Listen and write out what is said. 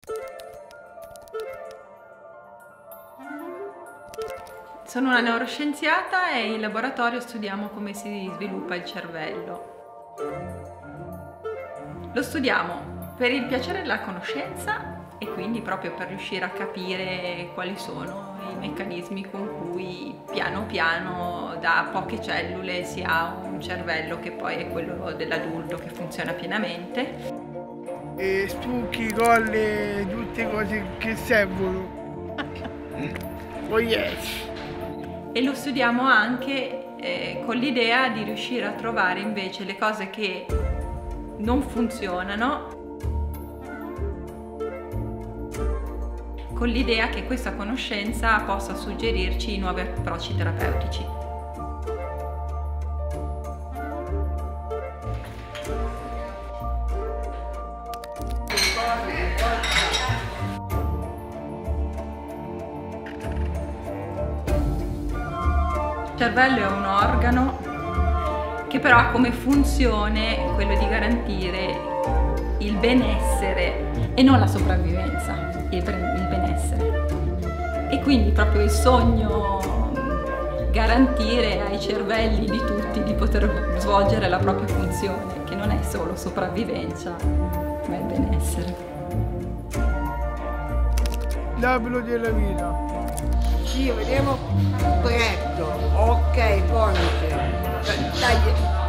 Sono una neuroscienziata e in laboratorio studiamo come si sviluppa il cervello. Lo studiamo per il piacere della conoscenza e quindi proprio per riuscire a capire quali sono i meccanismi con cui piano piano da poche cellule si ha un cervello che poi è quello dell'adulto che funziona pienamente. E stucchi, colle, tutte cose che servono. Poi esci. E lo studiamo anche con l'idea di riuscire a trovare invece le cose che non funzionano, con l'idea che questa conoscenza possa suggerirci nuovi approcci terapeutici. Il cervello è un organo che però ha come funzione quello di garantire il benessere e non la sopravvivenza, il benessere. E quindi proprio il sogno garantire ai cervelli di tutti di poter svolgere la propria funzione, che non è solo sopravvivenza, ma è benessere. L'abito della vita. Ci vediamo presto, ok, buonasera. Dai.